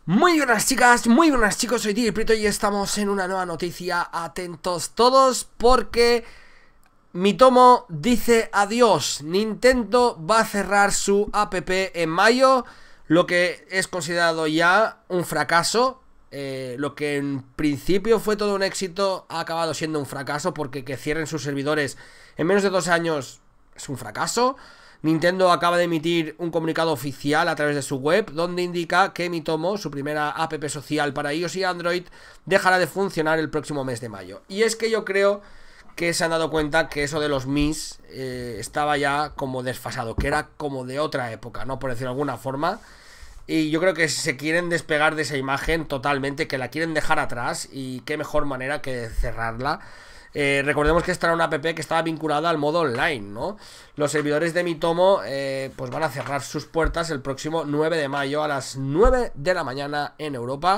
Muy buenas chicas, muy buenas chicos, soy Tigre Prieto y estamos en una nueva noticia. Atentos todos porque Miitomo dice adiós. Nintendo va a cerrar su app en mayo, lo que es considerado ya un fracaso. Lo que en principio fue todo un éxito ha acabado siendo un fracaso, porque que cierren sus servidores en menos de 2 años es un fracaso. Nintendo acaba de emitir un comunicado oficial a través de su web donde indica que Miitomo, su primera app social para iOS y Android, dejará de funcionar el próximo mes de mayo. Y es que yo creo que se han dado cuenta que eso de los Mis estaba ya como desfasado, que era como de otra época, ¿no? Por decirlo de alguna forma. Y yo creo que se quieren despegar de esa imagen totalmente, que la quieren dejar atrás, y qué mejor manera que cerrarla. Recordemos que esta era una app que estaba vinculada al modo online, ¿no? Los servidores de Miitomo pues van a cerrar sus puertas el próximo 9 de mayo a las 9 de la mañana en Europa.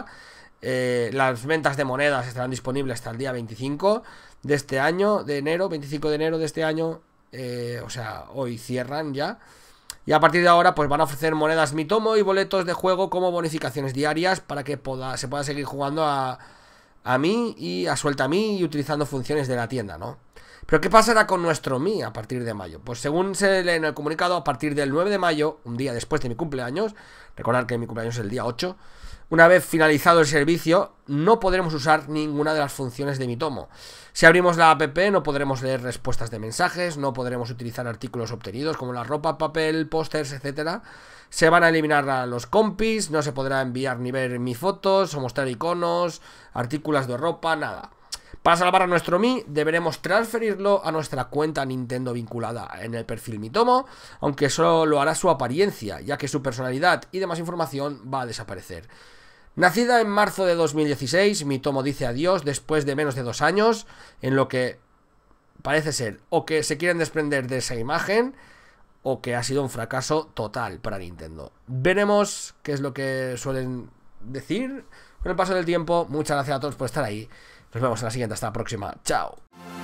Las ventas de monedas estarán disponibles hasta el día 25 de este año, de enero, 25 de enero de este año. O sea, hoy cierran ya. Y a partir de ahora pues van a ofrecer monedas Miitomo y boletos de juego como bonificaciones diarias para que se pueda seguir jugando a mí y a suelta a mí y utilizando funciones de la tienda, ¿no? Pero ¿qué pasará con nuestro Mi a partir de mayo? Pues según se lee en el comunicado, a partir del 9 de mayo, un día después de mi cumpleaños, recordad que mi cumpleaños es el día 8, una vez finalizado el servicio, no podremos usar ninguna de las funciones de Miitomo. Si abrimos la app no podremos leer respuestas de mensajes, no podremos utilizar artículos obtenidos como la ropa, papel, pósters, etcétera. Se van a eliminar a los compis, no se podrá enviar ni ver mi fotos o mostrar iconos, artículos de ropa, nada. Para salvar a nuestro Mi, deberemos transferirlo a nuestra cuenta Nintendo vinculada en el perfil Miitomo, aunque solo lo hará su apariencia, ya que su personalidad y demás información va a desaparecer. Nacida en marzo de 2016, Miitomo dice adiós después de menos de 2 años, en lo que parece ser o que se quieren desprender de esa imagen o que ha sido un fracaso total para Nintendo. Veremos qué es lo que suelen decir con el paso del tiempo. Muchas gracias a todos por estar ahí. Nos vemos en la siguiente. Hasta la próxima. Chao.